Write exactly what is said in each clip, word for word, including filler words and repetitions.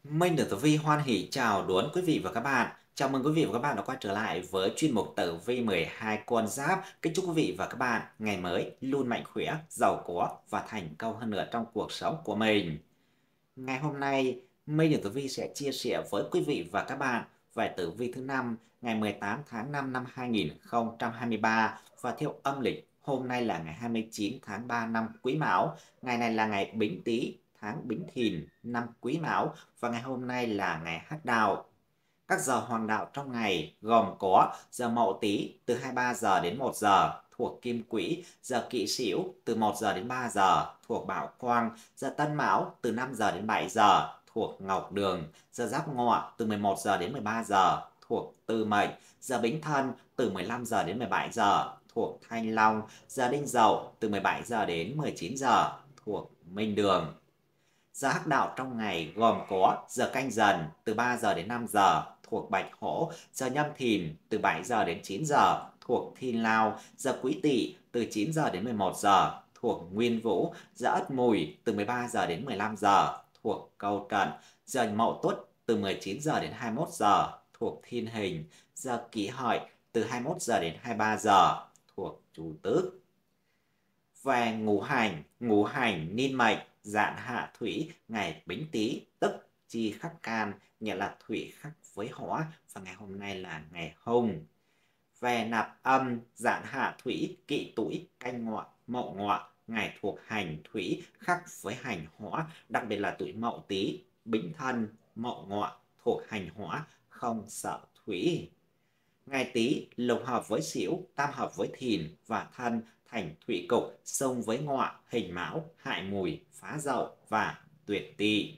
Minh được Tử Vi hoan hỉ chào đón quý vị và các bạn. Chào mừng quý vị và các bạn đã quay trở lại với chuyên mục Tử Vi mười hai con giáp. Kính chúc quý vị và các bạn ngày mới luôn mạnh khỏe, giàu có và thành công hơn nữa trong cuộc sống của mình. Ngày hôm nay, Minh được Tử Vi sẽ chia sẻ với quý vị và các bạn về Tử Vi thứ năm ngày mười tám tháng năm năm hai nghìn không trăm hai mươi ba, và theo âm lịch hôm nay là ngày hai mươi chín tháng ba năm Quý Mão. Ngày này là ngày Bính Tý, tháng Bính Thìn, năm Quý Mão, và ngày hôm nay là ngày Hắc Đạo. Các giờ hoàng đạo trong ngày gồm có giờ Mậu Tý từ hai mươi ba giờ đến một giờ thuộc Kim Quỹ, giờ Kỷ Sửu từ một giờ đến ba giờ thuộc Bảo Quang, giờ Tân Mão từ năm giờ đến bảy giờ thuộc Ngọc Đường, giờ Giáp Ngọ từ mười một giờ đến mười ba giờ thuộc Tư Mệnh, giờ Bính Thân từ mười lăm giờ đến mười bảy giờ thuộc Thanh Long, giờ Đinh Dậu từ mười bảy giờ đến mười chín giờ thuộc Minh Đường. Giờ hắc đạo trong ngày gồm có giờ Canh Dần từ ba giờ đến năm giờ thuộc Bạch Hổ, giờ Nhâm Thìn từ bảy giờ đến chín giờ thuộc Thiên Lao, giờ Quý Tỵ từ chín giờ đến mười một giờ thuộc Nguyên Vũ, giờ Ất Mùi từ mười ba giờ đến mười lăm giờ thuộc Câu Trận, giờ Mậu Tuất từ mười chín giờ đến hai mươi mốt giờ thuộc Thiên Hình, giờ Kỷ Hợi từ hai mươi mốt giờ đến hai mươi ba giờ thuộc Chủ Tước. Về ngũ hành, ngũ hành niên mệnh Dạn Hạ Thủy, ngày Bính Tý tức chi khắc can, nghĩa là thủy khắc với hỏa, và ngày hôm nay là ngày Hung. Về nạp âm, Dạn Hạ Thủy, Kỵ Tuổi, Canh Ngọ, Mậu Ngọ, ngày thuộc hành thủy khắc với hành hỏa, đặc biệt là tuổi Mậu Tý, Bính Thân, Mậu Ngọ thuộc hành hỏa, không sợ thủy. Ngày Tý lục hợp với Sửu, tam hợp với Thìn và Thân, thành thủy cục, xông với Ngọ, hình Mão, hại Mùi, phá Dậu và tuyệt Tỵ.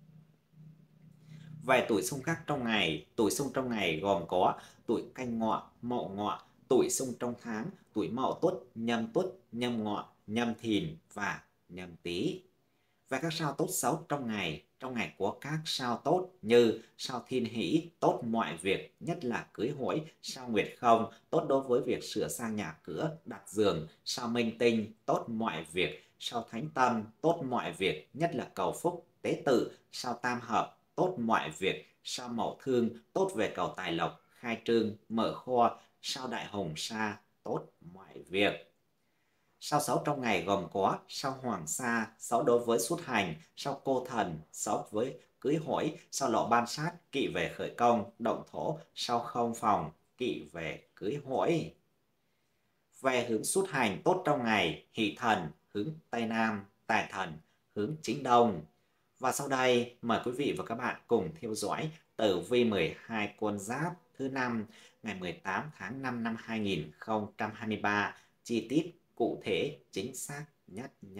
Về tuổi xung khắc trong ngày, tuổi xung trong ngày gồm có tuổi Canh Ngọ, Mậu Ngọ, tuổi xung trong tháng, tuổi Mậu Tuất, Nhâm Tuất, Nhâm Ngọ, Nhâm Thìn và Nhâm Tý. Và các sao tốt xấu trong ngày, trong ngày có các sao tốt như sao Thiên Hỷ, tốt mọi việc, nhất là cưới hỏi; sao Nguyệt Không, tốt đối với việc sửa sang nhà cửa, đặt giường; sao Minh Tinh, tốt mọi việc; sao Thánh Tâm, tốt mọi việc, nhất là cầu phúc, tế tự; sao Tam Hợp, tốt mọi việc; sao Mậu Thương, tốt về cầu tài lộc, khai trương, mở kho; sao Đại Hồng Sa, tốt mọi việc. Sao xấu trong ngày gồm có sao Hoàng Sa, xấu đối với xuất hành; sao Cô Thần, xấu với cưới hỏi; sao Lộ Ban Sát, kỵ về khởi công, động thổ; sao Không Phòng, kỵ về cưới hỏi. Về hướng xuất hành tốt trong ngày, Hỷ Thần hướng Tây Nam, Tài Thần hướng Chính Đông. Và sau đây mời quý vị và các bạn cùng theo dõi Tử Vi mười hai con giáp thứ năm ngày mười tám tháng năm năm hai nghìn không trăm hai mươi ba, chi tiết, cụ thể, chính xác nhất nhé.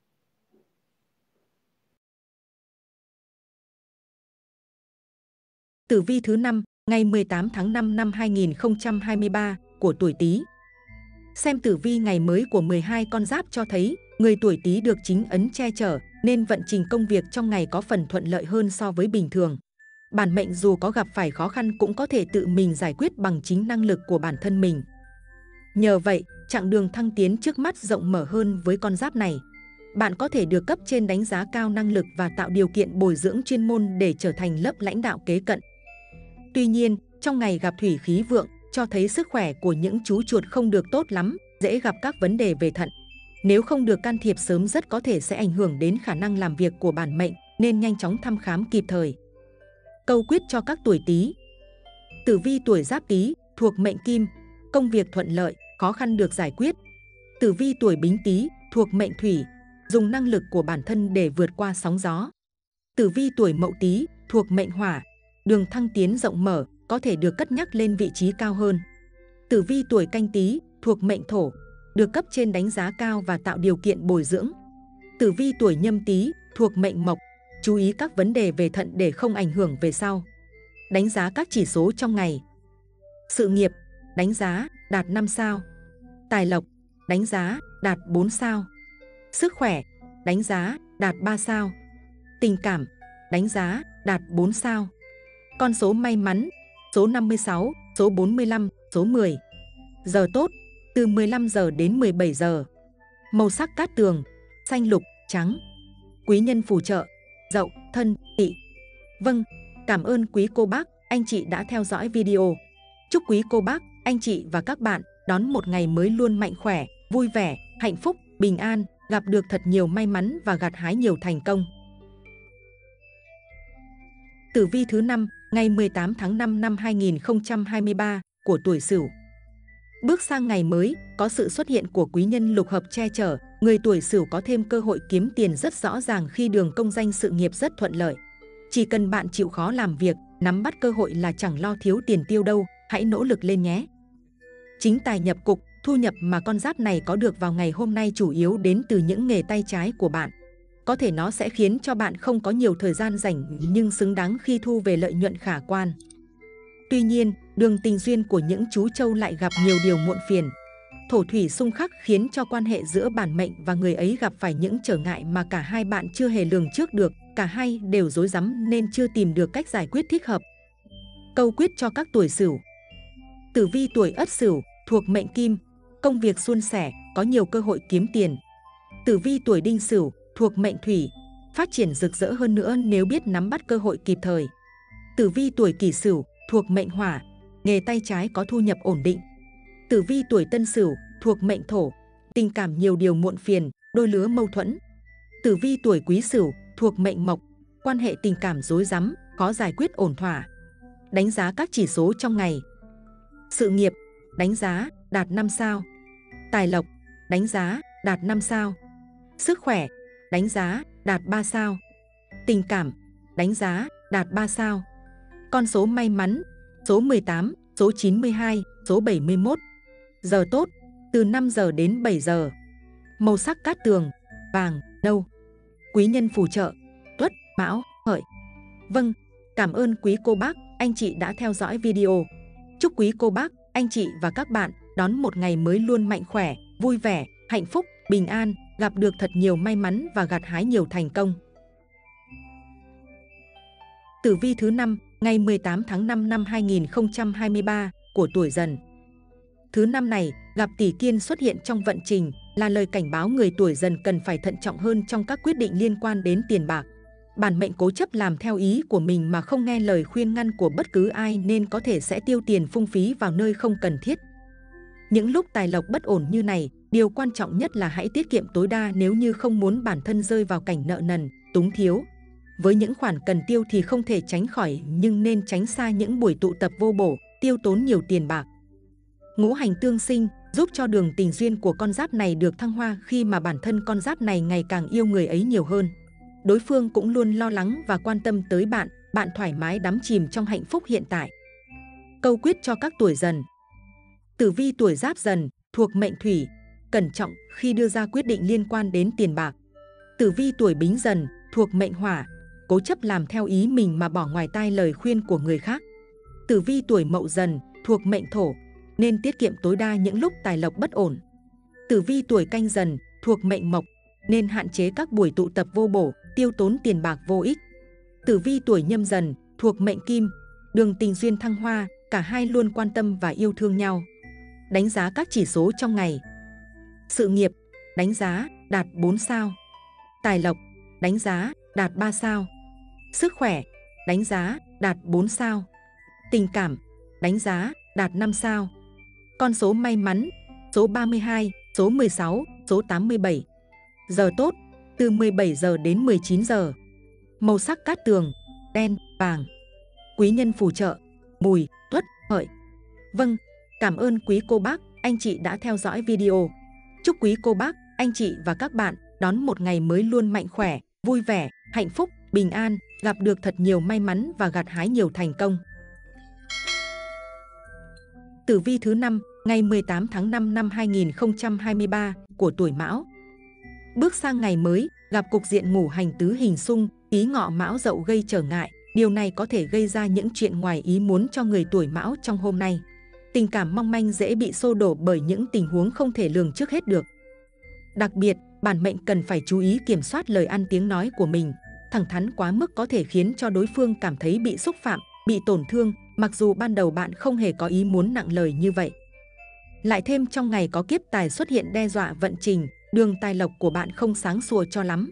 Tử vi thứ năm ngày mười tám tháng năm năm hai nghìn không trăm hai mươi ba của tuổi Tý. Xem tử vi ngày mới của mười hai con giáp cho thấy người tuổi Tý được chính ấn che chở nên vận trình công việc trong ngày có phần thuận lợi hơn so với bình thường. Bản mệnh dù có gặp phải khó khăn cũng có thể tự mình giải quyết bằng chính năng lực của bản thân mình. Nhờ vậy, chặng đường thăng tiến trước mắt rộng mở hơn với con giáp này. Bạn có thể được cấp trên đánh giá cao năng lực và tạo điều kiện bồi dưỡng chuyên môn để trở thành lớp lãnh đạo kế cận. Tuy nhiên, trong ngày gặp thủy khí vượng, cho thấy sức khỏe của những chú chuột không được tốt lắm, dễ gặp các vấn đề về thận. Nếu không được can thiệp sớm rất có thể sẽ ảnh hưởng đến khả năng làm việc của bản mệnh, nên nhanh chóng thăm khám kịp thời. Câu quyết cho các tuổi Tý. Tử vi tuổi Giáp Tý thuộc mệnh Kim, công việc thuận lợi, khó khăn được giải quyết. Tử vi tuổi Bính Tý thuộc mệnh Thủy, dùng năng lực của bản thân để vượt qua sóng gió. Tử vi tuổi Mậu Tý thuộc mệnh Hỏa, đường thăng tiến rộng mở, có thể được cất nhắc lên vị trí cao hơn. Tử vi tuổi Canh Tý thuộc mệnh Thổ, được cấp trên đánh giá cao và tạo điều kiện bồi dưỡng. Tử vi tuổi Nhâm Tý thuộc mệnh Mộc, chú ý các vấn đề về thận để không ảnh hưởng về sau. Đánh giá các chỉ số trong ngày. Sự nghiệp, đánh giá đạt năm sao. Tài lộc, đánh giá đạt bốn sao. Sức khỏe, đánh giá đạt ba sao. Tình cảm, đánh giá đạt bốn sao. Con số may mắn, số năm mươi sáu, số bốn mươi lăm, số mười. Giờ tốt, từ mười lăm giờ đến mười bảy giờ. Màu sắc cát tường, xanh lục, trắng. Quý nhân phù trợ, Dậu, Thân, Tỵ. Vâng, cảm ơn quý cô bác, anh chị đã theo dõi video. Chúc quý cô bác, anh chị và các bạn đón một ngày mới luôn mạnh khỏe, vui vẻ, hạnh phúc, bình an, gặp được thật nhiều may mắn và gặt hái nhiều thành công. Tử vi thứ năm, ngày mười tám tháng năm năm hai nghìn không trăm hai mươi ba của tuổi Sửu. Bước sang ngày mới, có sự xuất hiện của quý nhân lục hợp che chở, người tuổi Sửu có thêm cơ hội kiếm tiền rất rõ ràng khi đường công danh sự nghiệp rất thuận lợi. Chỉ cần bạn chịu khó làm việc, nắm bắt cơ hội là chẳng lo thiếu tiền tiêu đâu, hãy nỗ lực lên nhé. Chính tài nhập cục, thu nhập mà con giáp này có được vào ngày hôm nay chủ yếu đến từ những nghề tay trái của bạn. Có thể nó sẽ khiến cho bạn không có nhiều thời gian rảnh nhưng xứng đáng khi thu về lợi nhuận khả quan. Tuy nhiên, đường tình duyên của những chú trâu lại gặp nhiều điều muộn phiền. Thổ thủy xung khắc khiến cho quan hệ giữa bản mệnh và người ấy gặp phải những trở ngại mà cả hai bạn chưa hề lường trước được, cả hai đều rối rắm nên chưa tìm được cách giải quyết thích hợp. Câu quyết cho các tuổi Sửu. Tử vi tuổi Ất Sửu thuộc mệnh Kim, công việc suôn sẻ, có nhiều cơ hội kiếm tiền. Tử vi tuổi Đinh Sửu thuộc mệnh Thủy, phát triển rực rỡ hơn nữa nếu biết nắm bắt cơ hội kịp thời. Tử vi tuổi Kỷ Sửu thuộc mệnh Hỏa, nghề tay trái có thu nhập ổn định. Tử vi tuổi Tân Sửu thuộc mệnh Thổ, tình cảm nhiều điều muộn phiền, đôi lứa mâu thuẫn. Tử vi tuổi Quý Sửu thuộc mệnh Mộc, quan hệ tình cảm rối rắm, khó giải quyết ổn thỏa. Đánh giá các chỉ số trong ngày. Sự nghiệp, đánh giá đạt năm sao. Tài lộc, đánh giá đạt năm sao. Sức khỏe, đánh giá đạt ba sao. Tình cảm, đánh giá đạt ba sao. Con số may mắn, số mười tám, số chín mươi hai, số bảy mươi mốt. Giờ tốt, từ năm giờ đến bảy giờ. Màu sắc cát tường, vàng, nâu. Quý nhân phù trợ, Tuất, Mão, Hợi. Vâng, cảm ơn quý cô bác, anh chị đã theo dõi video. Chúc quý cô bác, anh chị và các bạn đón một ngày mới luôn mạnh khỏe, vui vẻ, hạnh phúc, bình an, gặp được thật nhiều may mắn và gặt hái nhiều thành công. Tử vi thứ năm, ngày mười tám tháng năm năm hai nghìn không trăm hai mươi ba của tuổi Dần. Thứ năm này, gặp tỷ kiên xuất hiện trong vận trình là lời cảnh báo người tuổi Dần cần phải thận trọng hơn trong các quyết định liên quan đến tiền bạc. Bản mệnh cố chấp làm theo ý của mình mà không nghe lời khuyên ngăn của bất cứ ai nên có thể sẽ tiêu tiền phung phí vào nơi không cần thiết. Những lúc tài lộc bất ổn như này, điều quan trọng nhất là hãy tiết kiệm tối đa nếu như không muốn bản thân rơi vào cảnh nợ nần, túng thiếu. Với những khoản cần tiêu thì không thể tránh khỏi nhưng nên tránh xa những buổi tụ tập vô bổ, tiêu tốn nhiều tiền bạc. Ngũ hành tương sinh giúp cho đường tình duyên của con giáp này được thăng hoa khi mà bản thân con giáp này ngày càng yêu người ấy nhiều hơn. Đối phương cũng luôn lo lắng và quan tâm tới bạn, bạn thoải mái đắm chìm trong hạnh phúc hiện tại. Câu quyết cho các tuổi Dần. Tử vi tuổi Giáp Dần thuộc mệnh Thủy, cẩn trọng khi đưa ra quyết định liên quan đến tiền bạc. Tử vi tuổi Bính Dần thuộc mệnh Hỏa, cố chấp làm theo ý mình mà bỏ ngoài tai lời khuyên của người khác. Tử vi tuổi Mậu Dần thuộc mệnh Thổ, nên tiết kiệm tối đa những lúc tài lộc bất ổn. Tử vi tuổi Canh Dần thuộc mệnh Mộc, nên hạn chế các buổi tụ tập vô bổ, tiêu tốn tiền bạc vô ích. Tử vi tuổi Nhâm Dần thuộc mệnh Kim, đường tình duyên thăng hoa, cả hai luôn quan tâm và yêu thương nhau. Đánh giá các chỉ số trong ngày. Sự nghiệp, đánh giá đạt bốn sao. Tài lộc, đánh giá đạt ba sao. Sức khỏe, đánh giá đạt bốn sao. Tình cảm, đánh giá đạt năm sao. Con số may mắn, số ba mươi hai, số mười sáu, số tám mươi bảy. Giờ tốt, từ mười bảy giờ đến mười chín giờ. Màu sắc cát tường, đen, vàng. Quý nhân phù trợ, Mùi, Tuất, Hợi. Vâng, cảm ơn quý cô bác, anh chị đã theo dõi video. Chúc quý cô bác, anh chị và các bạn đón một ngày mới luôn mạnh khỏe, vui vẻ, hạnh phúc, bình an, gặp được thật nhiều may mắn và gặt hái nhiều thành công. Tử vi thứ năm, ngày mười tám tháng năm năm hai nghìn không trăm hai mươi ba của tuổi Mão. Bước sang ngày mới, gặp cục diện ngũ hành tứ hình xung, ý Ngọ Mão Dậu gây trở ngại. Điều này có thể gây ra những chuyện ngoài ý muốn cho người tuổi Mão trong hôm nay. Tình cảm mong manh dễ bị xô đổ bởi những tình huống không thể lường trước hết được. Đặc biệt, bản mệnh cần phải chú ý kiểm soát lời ăn tiếng nói của mình. Thẳng thắn quá mức có thể khiến cho đối phương cảm thấy bị xúc phạm, bị tổn thương, mặc dù ban đầu bạn không hề có ý muốn nặng lời như vậy. Lại thêm trong ngày có kiếp tài xuất hiện đe dọa vận trình, đường tài lộc của bạn không sáng sủa cho lắm.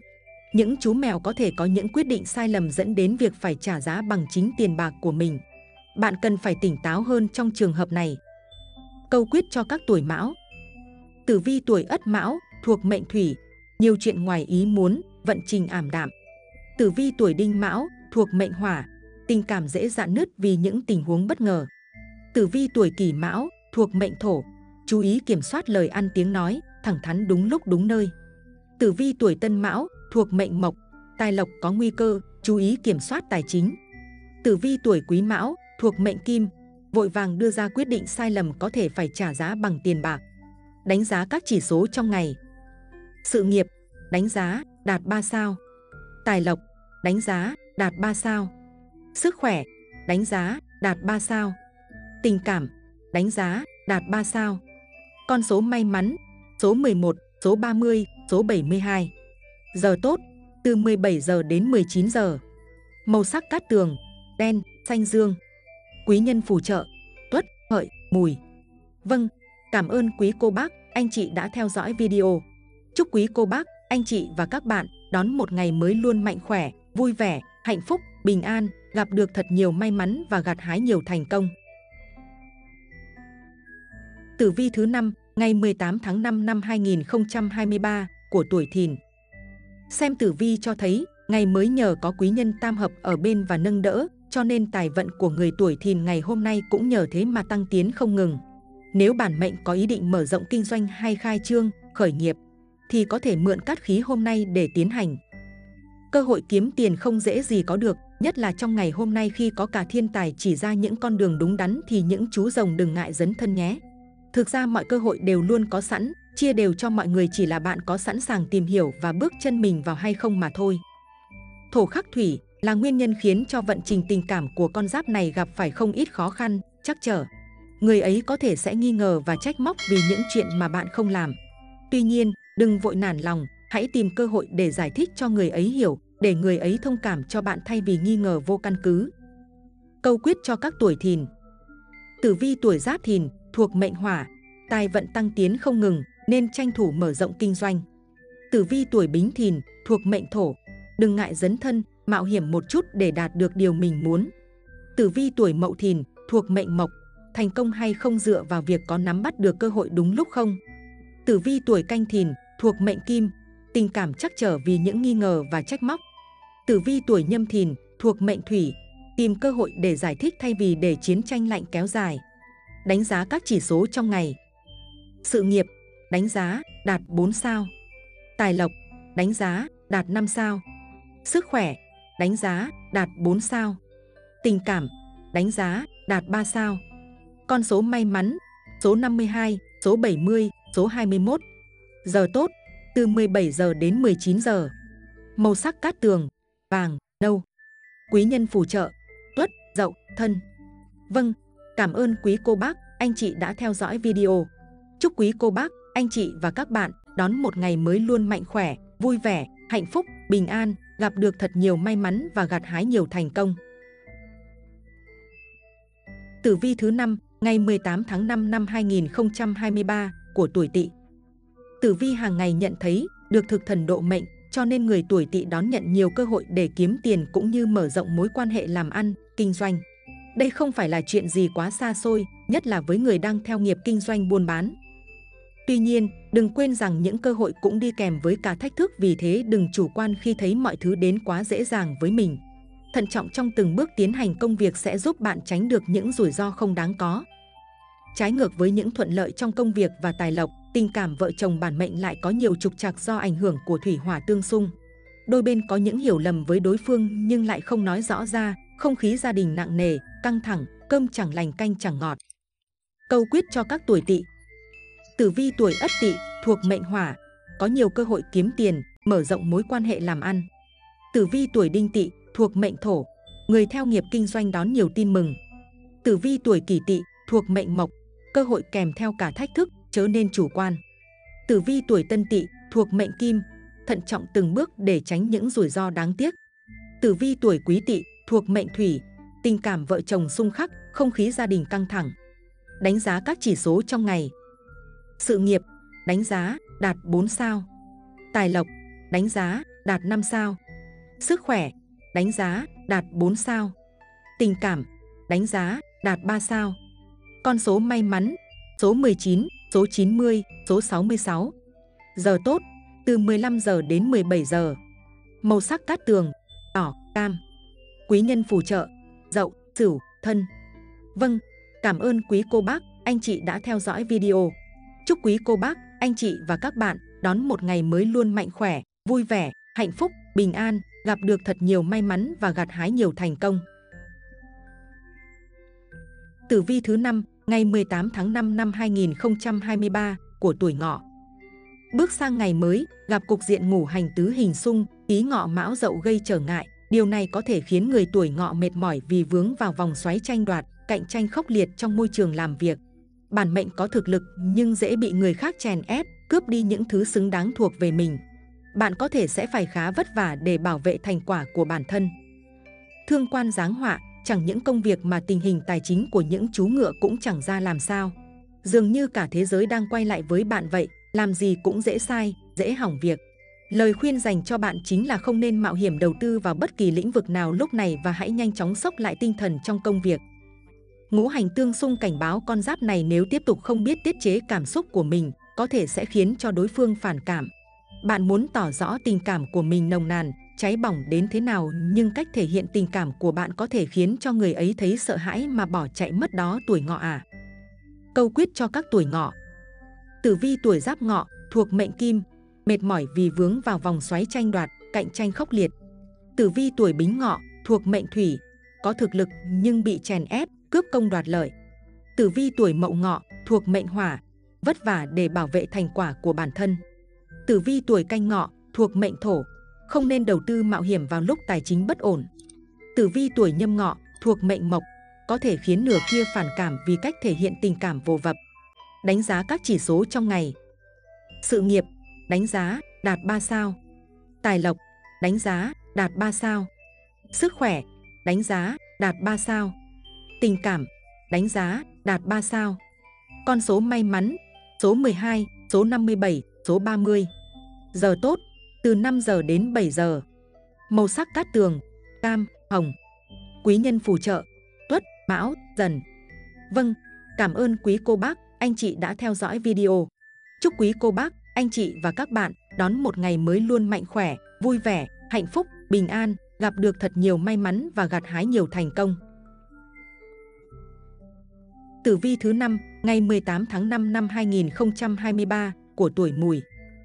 Những chú mèo có thể có những quyết định sai lầm dẫn đến việc phải trả giá bằng chính tiền bạc của mình. Bạn cần phải tỉnh táo hơn trong trường hợp này. Câu quyết cho các tuổi Mão. Tử vi tuổi Ất Mão thuộc mệnh Thủy, nhiều chuyện ngoài ý muốn, vận trình ảm đạm. Tử vi tuổi Đinh Mão thuộc mệnh Hỏa, tình cảm dễ rạn nứt vì những tình huống bất ngờ. Tử vi tuổi Kỷ Mão thuộc mệnh Thổ, chú ý kiểm soát lời ăn tiếng nói, thẳng thắn đúng lúc đúng nơi. Tử vi tuổi Tân Mão thuộc mệnh Mộc, tài lộc có nguy cơ, chú ý kiểm soát tài chính. Tử vi tuổi Quý Mão thuộc mệnh Kim, vội vàng đưa ra quyết định sai lầm có thể phải trả giá bằng tiền bạc. Đánh giá các chỉ số trong ngày. Sự nghiệp, đánh giá, đạt ba sao. Tài lộc, đánh giá, đạt ba sao. Sức khỏe, đánh giá, đạt ba sao. Tình cảm, đánh giá, đạt ba sao. Con số may mắn, số mười một, số ba mươi, số bảy mươi hai. Giờ tốt, từ mười bảy giờ đến mười chín giờ. Màu sắc cát tường, đen, xanh dương. Quý nhân phù trợ, Tuất, Hợi, Mùi. Vâng, cảm ơn quý cô bác, anh chị đã theo dõi video. Chúc quý cô bác, anh chị và các bạn đón một ngày mới luôn mạnh khỏe, vui vẻ, hạnh phúc, bình an, gặp được thật nhiều may mắn và gặt hái nhiều thành công. Tử vi thứ năm, ngày mười tám tháng năm năm hai nghìn không trăm hai mươi ba của tuổi Thìn. Xem tử vi cho thấy, ngày mới nhờ có quý nhân tam hợp ở bên và nâng đỡ, cho nên tài vận của người tuổi Thìn ngày hôm nay cũng nhờ thế mà tăng tiến không ngừng. Nếu bản mệnh có ý định mở rộng kinh doanh hay khai trương, khởi nghiệp, thì có thể mượn cát khí hôm nay để tiến hành. Cơ hội kiếm tiền không dễ gì có được, nhất là trong ngày hôm nay khi có cả thiên tài chỉ ra những con đường đúng đắn thì những chú rồng đừng ngại dấn thân nhé. Thực ra mọi cơ hội đều luôn có sẵn, chia đều cho mọi người, chỉ là bạn có sẵn sàng tìm hiểu và bước chân mình vào hay không mà thôi. Thổ khắc thủy là nguyên nhân khiến cho vận trình tình cảm của con giáp này gặp phải không ít khó khăn, trắc trở. Người ấy có thể sẽ nghi ngờ và trách móc vì những chuyện mà bạn không làm. Tuy nhiên, đừng vội nản lòng, hãy tìm cơ hội để giải thích cho người ấy hiểu, để người ấy thông cảm cho bạn thay vì nghi ngờ vô căn cứ. Câu quyết cho các tuổi Thìn. Tử vi tuổi Giáp Thìn thuộc mệnh Hỏa, tài vận tăng tiến không ngừng nên tranh thủ mở rộng kinh doanh. Tử vi tuổi Bính Thìn thuộc mệnh Thổ, đừng ngại dấn thân, mạo hiểm một chút để đạt được điều mình muốn. Tử vi tuổi Mậu Thìn thuộc mệnh Mộc, thành công hay không dựa vào việc có nắm bắt được cơ hội đúng lúc không. Tử vi tuổi Canh Thìn thuộc mệnh Kim, tình cảm trắc trở vì những nghi ngờ và trách móc. Tử vi tuổi Nhâm Thìn thuộc mệnh Thủy, tìm cơ hội để giải thích thay vì để chiến tranh lạnh kéo dài. Đánh giá các chỉ số trong ngày. Sự nghiệp, đánh giá, đạt bốn sao. Tài lộc, đánh giá, đạt năm sao. Sức khỏe, đánh giá, đạt bốn sao. Tình cảm, đánh giá, đạt ba sao. Con số may mắn, số năm mươi hai, số bảy mươi, số hai mươi mốt. Giờ tốt, từ mười bảy giờ đến mười chín giờ. Màu sắc cát tường, vàng, nâu. Quý nhân phù trợ, Tuất, Dậu, Thân. Vâng, cảm ơn quý cô bác, anh chị đã theo dõi video. Chúc quý cô bác, anh chị và các bạn đón một ngày mới luôn mạnh khỏe, vui vẻ, hạnh phúc, bình an, gặp được thật nhiều may mắn và gặt hái nhiều thành công. Tử vi thứ năm, ngày mười tám tháng năm năm hai nghìn không trăm hai mươi ba của tuổi Tỵ. Tử vi hàng ngày nhận thấy được thực thần độ mệnh, cho nên người tuổi Tỵ đón nhận nhiều cơ hội để kiếm tiền cũng như mở rộng mối quan hệ làm ăn, kinh doanh. Đây không phải là chuyện gì quá xa xôi, nhất là với người đang theo nghiệp kinh doanh buôn bán. Tuy nhiên, đừng quên rằng những cơ hội cũng đi kèm với cả thách thức, vì thế đừng chủ quan khi thấy mọi thứ đến quá dễ dàng với mình. Thận trọng trong từng bước tiến hành công việc sẽ giúp bạn tránh được những rủi ro không đáng có. Trái ngược với những thuận lợi trong công việc và tài lộc, tình cảm vợ chồng bản mệnh lại có nhiều trục trặc do ảnh hưởng của thủy hỏa tương xung. Đôi bên có những hiểu lầm với đối phương nhưng lại không nói rõ ra, không khí gia đình nặng nề, căng thẳng, cơm chẳng lành canh chẳng ngọt. Câu quyết cho các tuổi Tỵ. Tử vi tuổi Ất Tỵ thuộc mệnh Hỏa, có nhiều cơ hội kiếm tiền, mở rộng mối quan hệ làm ăn. Tử vi tuổi Đinh Tỵ thuộc mệnh Thổ, người theo nghiệp kinh doanh đón nhiều tin mừng. Tử vi tuổi Kỷ Tỵ thuộc mệnh Mộc, cơ hội kèm theo cả thách thức, chớ nên chủ quan. Tử vi tuổi Tân Tỵ thuộc mệnh Kim, thận trọng từng bước để tránh những rủi ro đáng tiếc. Tử vi tuổi Quý Tỵ thuộc mệnh Thủy, tình cảm vợ chồng xung khắc, không khí gia đình căng thẳng. Đánh giá các chỉ số trong ngày. Sự nghiệp, đánh giá, đạt bốn sao. Tài lộc, đánh giá, đạt năm sao. Sức khỏe, đánh giá, đạt bốn sao. Tình cảm, đánh giá, đạt ba sao. Con số may mắn, số mười chín, số chín mươi, số sáu mươi sáu. Giờ tốt, từ mười lăm giờ đến mười bảy giờ. Màu sắc cát tường, đỏ, cam. Quý nhân phù trợ, Dậu, Sửu, Thân. Vâng, cảm ơn quý cô bác, anh chị đã theo dõi video. Chúc quý cô bác, anh chị và các bạn đón một ngày mới luôn mạnh khỏe, vui vẻ, hạnh phúc, bình an, gặp được thật nhiều may mắn và gặt hái nhiều thành công. Tử vi thứ năm, ngày mười tám tháng năm năm hai nghìn không trăm hai mươi ba của tuổi Ngọ. Bước sang ngày mới, gặp cục diện ngũ hành tứ hình xung, ý Ngọ Mão Dậu gây trở ngại. Điều này có thể khiến người tuổi Ngọ mệt mỏi vì vướng vào vòng xoáy tranh đoạt, cạnh tranh khốc liệt trong môi trường làm việc. Bản mệnh có thực lực nhưng dễ bị người khác chèn ép, cướp đi những thứ xứng đáng thuộc về mình. Bạn có thể sẽ phải khá vất vả để bảo vệ thành quả của bản thân. Thương quan giáng họa, chẳng những công việc mà tình hình tài chính của những chú ngựa cũng chẳng ra làm sao. Dường như cả thế giới đang quay lại với bạn vậy, làm gì cũng dễ sai, dễ hỏng việc. Lời khuyên dành cho bạn chính là không nên mạo hiểm đầu tư vào bất kỳ lĩnh vực nào lúc này và hãy nhanh chóng xốc lại tinh thần trong công việc. Ngũ hành tương xung cảnh báo con giáp này nếu tiếp tục không biết tiết chế cảm xúc của mình, có thể sẽ khiến cho đối phương phản cảm. Bạn muốn tỏ rõ tình cảm của mình nồng nàn, cháy bỏng đến thế nào, nhưng cách thể hiện tình cảm của bạn có thể khiến cho người ấy thấy sợ hãi mà bỏ chạy mất đó tuổi Ngọ à. Câu quyết cho các tuổi Ngọ. Tử vi tuổi Giáp Ngọ thuộc mệnh Kim, mệt mỏi vì vướng vào vòng xoáy tranh đoạt, cạnh tranh khốc liệt. Tử vi tuổi Bính Ngọ thuộc mệnh Thủy, có thực lực nhưng bị chèn ép, cướp công đoạt lợi. Tử vi tuổi Mậu Ngọ thuộc mệnh Hỏa, vất vả để bảo vệ thành quả của bản thân. Tử vi tuổi Canh Ngọ thuộc mệnh Thổ, không nên đầu tư mạo hiểm vào lúc tài chính bất ổn. Tử vi tuổi Nhâm Ngọ thuộc mệnh Mộc, có thể khiến nửa kia phản cảm vì cách thể hiện tình cảm vô vập. Đánh giá các chỉ số trong ngày. Sự nghiệp, đánh giá, đạt ba sao. Tài lộc, đánh giá, đạt ba sao. Sức khỏe, đánh giá, đạt ba sao. Tình cảm, đánh giá, đạt ba sao. Con số may mắn, số mười hai, số năm mươi bảy, số ba mươi. Giờ tốt, từ năm giờ đến bảy giờ. Màu sắc cát tường, cam, hồng. Quý nhân phù trợ, Tuất, Mão, Dần. Vâng, cảm ơn quý cô bác, anh chị đã theo dõi video. Chúc quý cô bác, anh chị và các bạn đón một ngày mới luôn mạnh khỏe, vui vẻ, hạnh phúc, bình an, gặp được thật nhiều may mắn và gặt hái nhiều thành công. Tử vi thứ năm, ngày mười tám tháng năm năm hai nghìn không trăm hai mươi ba của tuổi Mùi.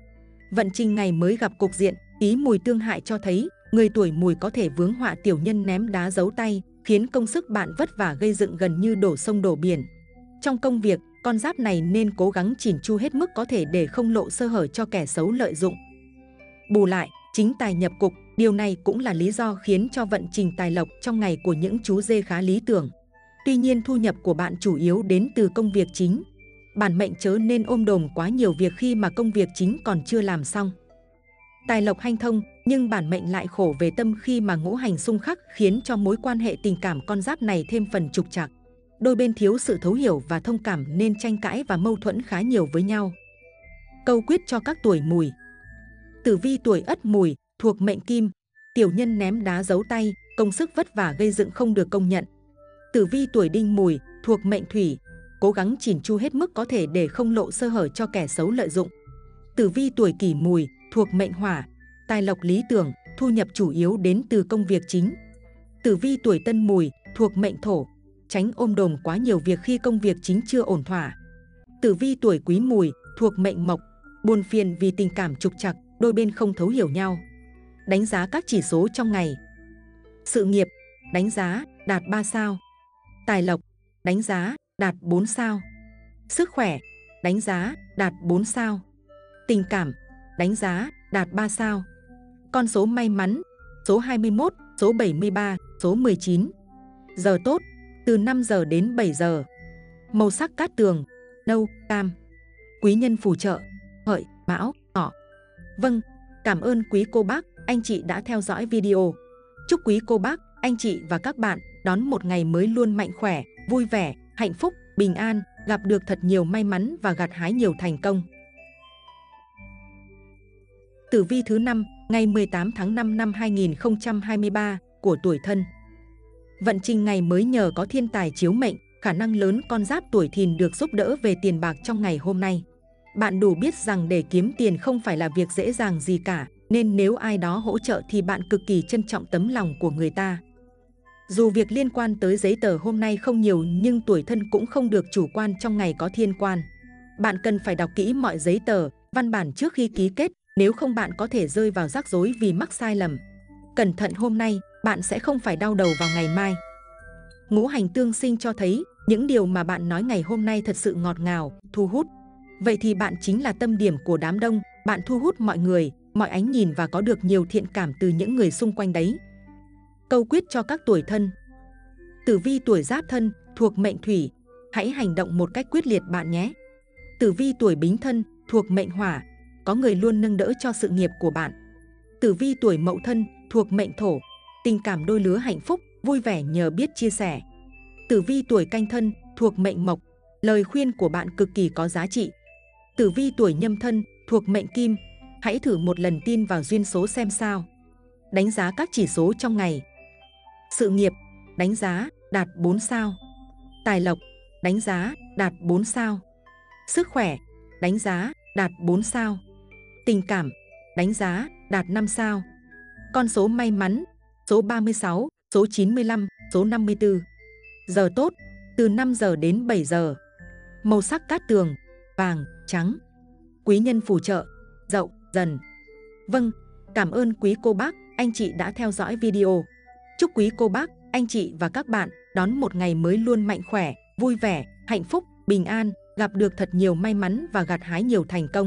Vận trình ngày mới gặp cục diện ý Mùi tương hại cho thấy người tuổi Mùi có thể vướng họa tiểu nhân ném đá giấu tay, khiến công sức bạn vất vả gây dựng gần như đổ sông đổ biển. Trong công việc, con giáp này nên cố gắng chỉn chu hết mức có thể để không lộ sơ hở cho kẻ xấu lợi dụng. Bù lại, chính tài nhập cục, điều này cũng là lý do khiến cho vận trình tài lộc trong ngày của những chú dê khá lý tưởng. Tuy nhiên thu nhập của bạn chủ yếu đến từ công việc chính. Bản mệnh chớ nên ôm đồm quá nhiều việc khi mà công việc chính còn chưa làm xong. Tài lộc hanh thông, nhưng bản mệnh lại khổ về tâm khi mà ngũ hành xung khắc khiến cho mối quan hệ tình cảm con giáp này thêm phần trục trặc. Đôi bên thiếu sự thấu hiểu và thông cảm nên tranh cãi và mâu thuẫn khá nhiều với nhau. Câu quyết cho các tuổi Mùi. Tử vi tuổi Ất Mùi thuộc mệnh Kim, tiểu nhân ném đá giấu tay, công sức vất vả gây dựng không được công nhận. Tử vi tuổi Đinh Mùi thuộc mệnh Thủy, cố gắng chỉn chu hết mức có thể để không lộ sơ hở cho kẻ xấu lợi dụng. Tử vi tuổi Kỷ Mùi thuộc mệnh Hỏa, tài lộc lý tưởng, thu nhập chủ yếu đến từ công việc chính. Tử vi tuổi Tân Mùi thuộc mệnh Thổ, tránh ôm đồm quá nhiều việc khi công việc chính chưa ổn thỏa. Tử vi tuổi Quý Mùi thuộc mệnh Mộc, buồn phiền vì tình cảm trục trặc, đôi bên không thấu hiểu nhau. Đánh giá các chỉ số trong ngày. Sự nghiệp, đánh giá, đạt ba sao. Tài lộc, đánh giá, đạt bốn sao. Sức khỏe, đánh giá, đạt bốn sao. Tình cảm, đánh giá, đạt ba sao. Con số may mắn, số hai mươi mốt, số bảy mươi ba, số mười chín. Giờ tốt, từ năm giờ đến bảy giờ. Màu sắc cát tường, nâu, cam. Quý nhân phù trợ, Hợi, Mão, Ngọ. Vâng, cảm ơn quý cô bác, anh chị đã theo dõi video. Chúc quý cô bác, anh chị và các bạn đón một ngày mới luôn mạnh khỏe, vui vẻ, hạnh phúc, bình an, gặp được thật nhiều may mắn và gặt hái nhiều thành công. Tử vi thứ năm, ngày mười tám tháng năm năm hai nghìn không trăm hai mươi ba của tuổi Thân. Vận trình ngày mới nhờ có thiên tài chiếu mệnh, khả năng lớn con giáp tuổi Thìn được giúp đỡ về tiền bạc trong ngày hôm nay. Bạn đủ biết rằng để kiếm tiền không phải là việc dễ dàng gì cả, nên nếu ai đó hỗ trợ thì bạn cực kỳ trân trọng tấm lòng của người ta. Dù việc liên quan tới giấy tờ hôm nay không nhiều nhưng tuổi Thân cũng không được chủ quan trong ngày có thiên quan. Bạn cần phải đọc kỹ mọi giấy tờ, văn bản trước khi ký kết, nếu không bạn có thể rơi vào rắc rối vì mắc sai lầm. Cẩn thận hôm nay, bạn sẽ không phải đau đầu vào ngày mai. Ngũ hành tương sinh cho thấy những điều mà bạn nói ngày hôm nay thật sự ngọt ngào, thu hút. Vậy thì bạn chính là tâm điểm của đám đông, bạn thu hút mọi người, mọi ánh nhìn và có được nhiều thiện cảm từ những người xung quanh đấy. Câu quyết cho các tuổi Thân. Tử vi tuổi Giáp Thân thuộc mệnh Thủy, hãy hành động một cách quyết liệt bạn nhé. Tử vi tuổi Bính Thân thuộc mệnh Hỏa, có người luôn nâng đỡ cho sự nghiệp của bạn. Tử vi tuổi Mậu Thân thuộc mệnh Thổ, tình cảm đôi lứa hạnh phúc, vui vẻ nhờ biết chia sẻ. Tử vi tuổi Canh Thân thuộc mệnh Mộc, lời khuyên của bạn cực kỳ có giá trị. Tử vi tuổi Nhâm Thân thuộc mệnh Kim, hãy thử một lần tin vào duyên số xem sao. Đánh giá các chỉ số trong ngày. Sự nghiệp, đánh giá đạt bốn sao. Tài lộc, đánh giá đạt bốn sao. Sức khỏe, đánh giá đạt bốn sao. Tình cảm, đánh giá đạt năm sao. Con số may mắn, số ba mươi sáu, số chín mươi lăm, số năm mươi tư. Giờ tốt, từ năm giờ đến bảy giờ. Màu sắc cát tường, vàng, trắng. Quý nhân phù trợ, Dậu, Dần. Vâng, cảm ơn quý cô bác, anh chị đã theo dõi video. Chúc quý cô bác, anh chị và các bạn đón một ngày mới luôn mạnh khỏe, vui vẻ, hạnh phúc, bình an, gặp được thật nhiều may mắn và gặt hái nhiều thành công.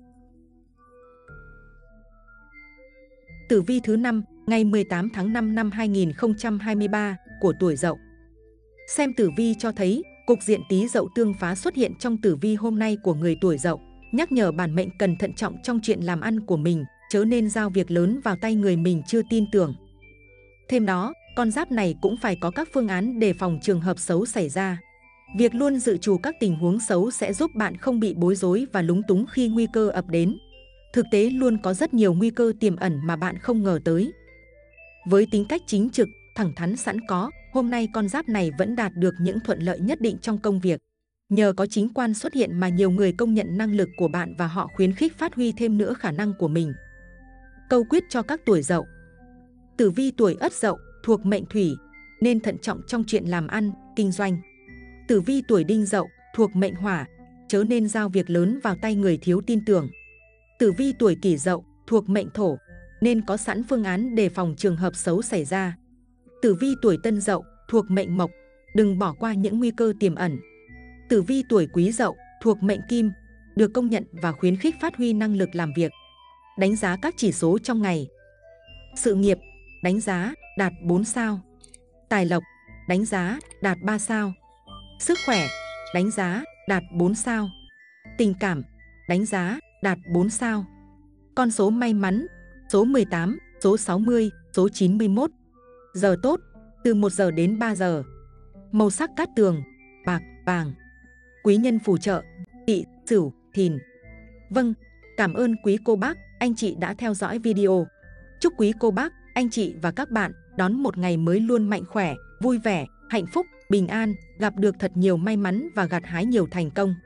Tử vi thứ năm, ngày mười tám tháng năm năm hai nghìn không trăm hai mươi ba của tuổi Dậu. Xem tử vi cho thấy, cục diện Tý Dậu tương phá xuất hiện trong tử vi hôm nay của người tuổi Dậu, nhắc nhở bản mệnh cần thận trọng trong chuyện làm ăn của mình, chớ nên giao việc lớn vào tay người mình chưa tin tưởng. Thêm đó, con giáp này cũng phải có các phương án đề phòng trường hợp xấu xảy ra. Việc luôn dự trù các tình huống xấu sẽ giúp bạn không bị bối rối và lúng túng khi nguy cơ ập đến. Thực tế luôn có rất nhiều nguy cơ tiềm ẩn mà bạn không ngờ tới. Với tính cách chính trực, thẳng thắn sẵn có, hôm nay con giáp này vẫn đạt được những thuận lợi nhất định trong công việc. Nhờ có chính quan xuất hiện mà nhiều người công nhận năng lực của bạn và họ khuyến khích phát huy thêm nữa khả năng của mình. Câu quyết cho các tuổi Dậu. Tử vi tuổi Ất Dậu thuộc mệnh Thủy, nên thận trọng trong chuyện làm ăn, kinh doanh. Tử vi tuổi Đinh Dậu thuộc mệnh Hỏa, chớ nên giao việc lớn vào tay người thiếu tin tưởng. Tử vi tuổi Kỷ Dậu thuộc mệnh Thổ, nên có sẵn phương án đề phòng trường hợp xấu xảy ra. Tử vi tuổi Tân Dậu thuộc mệnh Mộc, đừng bỏ qua những nguy cơ tiềm ẩn. Tử vi tuổi Quý Dậu thuộc mệnh Kim, được công nhận và khuyến khích phát huy năng lực làm việc. Đánh giá các chỉ số trong ngày. Sự nghiệp, đánh giá đạt bốn sao. Tài lộc, đánh giá đạt ba sao. Sức khỏe, đánh giá đạt bốn sao. Tình cảm, đánh giá đạt bốn sao. Con số may mắn, số mười tám, số sáu mươi, số chín mươi mốt. Giờ tốt, từ một giờ đến ba giờ. Màu sắc cát tường, bạc, vàng. Quý nhân phù trợ, Tỵ, Sửu, Thìn. Vâng, cảm ơn quý cô bác, anh chị đã theo dõi video. Chúc quý cô bác, anh chị và các bạn đón một ngày mới luôn mạnh khỏe, vui vẻ, hạnh phúc, bình an, gặp được thật nhiều may mắn và gặt hái nhiều thành công.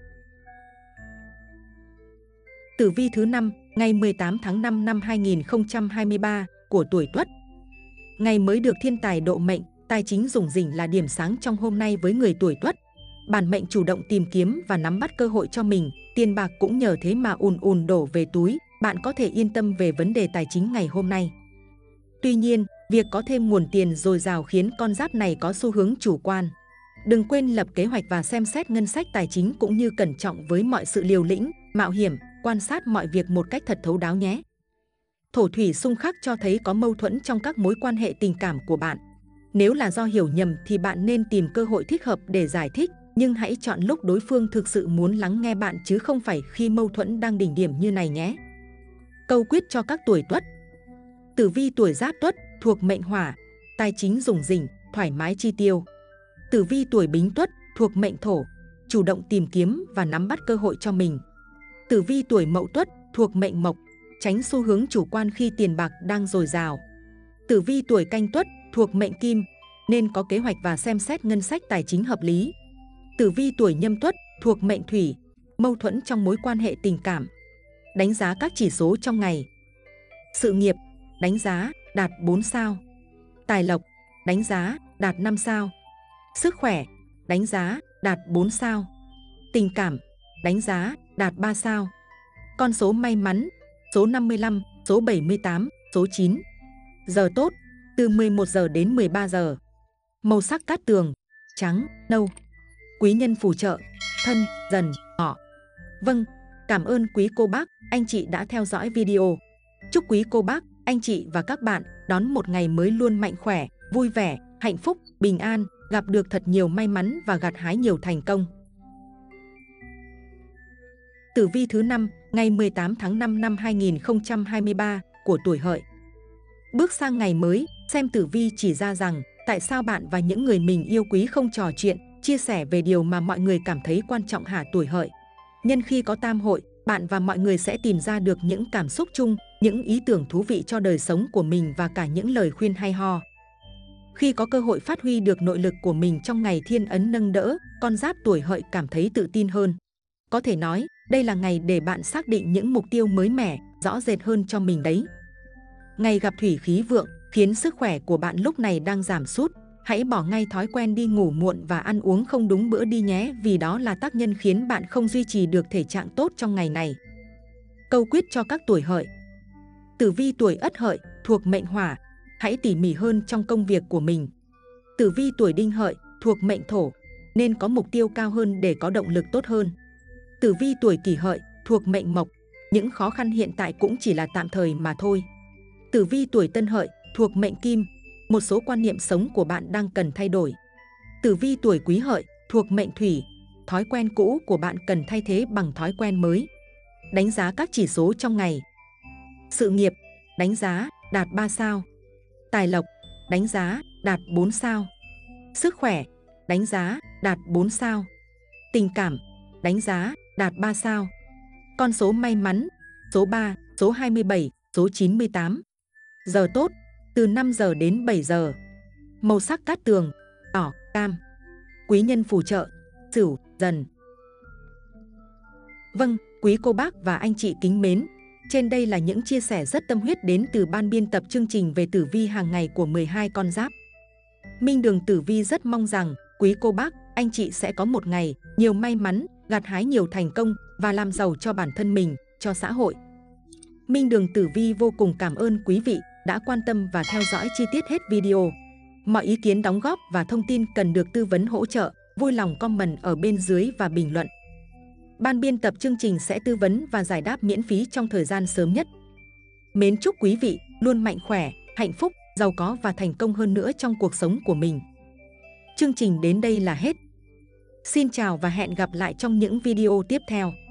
Tử vi thứ năm, ngày mười tám tháng năm năm hai nghìn không trăm hai mươi ba của tuổi Tuất. Ngày mới được thiên tài độ mệnh, tài chính rủng rỉnh là điểm sáng trong hôm nay với người tuổi Tuất. Bản mệnh chủ động tìm kiếm và nắm bắt cơ hội cho mình, tiền bạc cũng nhờ thế mà ùn ùn đổ về túi, bạn có thể yên tâm về vấn đề tài chính ngày hôm nay. Tuy nhiên, việc có thêm nguồn tiền dồi dào khiến con giáp này có xu hướng chủ quan. Đừng quên lập kế hoạch và xem xét ngân sách tài chính cũng như cẩn trọng với mọi sự liều lĩnh, mạo hiểm, quan sát mọi việc một cách thật thấu đáo nhé. Thổ thủy xung khắc cho thấy có mâu thuẫn trong các mối quan hệ tình cảm của bạn. Nếu là do hiểu nhầm thì bạn nên tìm cơ hội thích hợp để giải thích, nhưng hãy chọn lúc đối phương thực sự muốn lắng nghe bạn chứ không phải khi mâu thuẫn đang đỉnh điểm như này nhé. Câu quyết cho các tuổi Tuất. Tử vi tuổi Giáp Tuất thuộc mệnh Hỏa, tài chính rủng rỉnh, thoải mái chi tiêu. Tử vi tuổi Bính Tuất thuộc mệnh Thổ, chủ động tìm kiếm và nắm bắt cơ hội cho mình. Tử vi tuổi Mậu Tuất thuộc mệnh Mộc, tránh xu hướng chủ quan khi tiền bạc đang dồi dào. Tử vi tuổi Canh Tuất thuộc mệnh Kim, nên có kế hoạch và xem xét ngân sách tài chính hợp lý. Tử vi tuổi Nhâm Tuất thuộc mệnh Thủy, mâu thuẫn trong mối quan hệ tình cảm. Đánh giá các chỉ số trong ngày. Sự nghiệp, đánh giá đạt bốn sao. Tài lộc, đánh giá đạt năm sao. Sức khỏe, đánh giá đạt bốn sao. Tình cảm, đánh giá đạt ba sao. Con số may mắn, số năm mươi lăm, số bảy mươi tám, số chín. Giờ tốt, từ mười một giờ đến mười ba giờ. Màu sắc cát tường, trắng, nâu. Quý nhân phù trợ, Thân, Dần, Ngọ. Vâng, cảm ơn quý cô bác, anh chị đã theo dõi video. Chúc quý cô bác, anh chị và các bạn đón một ngày mới luôn mạnh khỏe, vui vẻ, hạnh phúc, bình an, gặp được thật nhiều may mắn và gặt hái nhiều thành công. Tử vi thứ năm, ngày mười tám tháng năm năm hai nghìn không trăm hai mươi ba của tuổi Hợi. Bước sang ngày mới, xem tử vi chỉ ra rằng tại sao bạn và những người mình yêu quý không trò chuyện, chia sẻ về điều mà mọi người cảm thấy quan trọng hả tuổi Hợi. Nhân khi có tam hội, bạn và mọi người sẽ tìm ra được những cảm xúc chung, những ý tưởng thú vị cho đời sống của mình và cả những lời khuyên hay ho. Khi có cơ hội phát huy được nội lực của mình trong ngày thiên ấn nâng đỡ, con giáp tuổi Hợi cảm thấy tự tin hơn. Có thể nói, đây là ngày để bạn xác định những mục tiêu mới mẻ, rõ rệt hơn cho mình đấy. Ngày gặp thủy khí vượng, khiến sức khỏe của bạn lúc này đang giảm sút. Hãy bỏ ngay thói quen đi ngủ muộn và ăn uống không đúng bữa đi nhé, vì đó là tác nhân khiến bạn không duy trì được thể trạng tốt trong ngày này. Câu quyết cho các tuổi Hợi. Tử vi tuổi Ất Hợi thuộc mệnh Hỏa, hãy tỉ mỉ hơn trong công việc của mình. Tử vi tuổi Đinh Hợi thuộc mệnh Thổ, nên có mục tiêu cao hơn để có động lực tốt hơn. Tử vi tuổi Kỷ Hợi thuộc mệnh Mộc, những khó khăn hiện tại cũng chỉ là tạm thời mà thôi. Tử vi tuổi Tân Hợi thuộc mệnh Kim, một số quan niệm sống của bạn đang cần thay đổi. Tử vi tuổi Quý Hợi thuộc mệnh Thủy, thói quen cũ của bạn cần thay thế bằng thói quen mới. Đánh giá các chỉ số trong ngày. Sự nghiệp, đánh giá đạt ba sao. Tài lộc, đánh giá đạt bốn sao. Sức khỏe, đánh giá đạt bốn sao. Tình cảm, đánh giá đạt ba sao. Con số may mắn, số ba, số hai mươi bảy, số chín mươi tám. Giờ tốt, từ năm giờ đến bảy giờ. Màu sắc cát tường, đỏ, cam. Quý nhân phù trợ, Sửu, Dần. Vâng, quý cô bác và anh chị kính mến, trên đây là những chia sẻ rất tâm huyết đến từ ban biên tập chương trình về tử vi hàng ngày của mười hai con giáp. Minh Đường Tử Vi rất mong rằng quý cô bác, anh chị sẽ có một ngày nhiều may mắn, gặt hái nhiều thành công và làm giàu cho bản thân mình, cho xã hội. Minh Đường Tử Vi vô cùng cảm ơn quý vị đã quan tâm và theo dõi chi tiết hết video. Mọi ý kiến đóng góp và thông tin cần được tư vấn hỗ trợ, vui lòng comment ở bên dưới và bình luận. Ban biên tập chương trình sẽ tư vấn và giải đáp miễn phí trong thời gian sớm nhất. Mến chúc quý vị luôn mạnh khỏe, hạnh phúc, giàu có và thành công hơn nữa trong cuộc sống của mình. Chương trình đến đây là hết. Xin chào và hẹn gặp lại trong những video tiếp theo.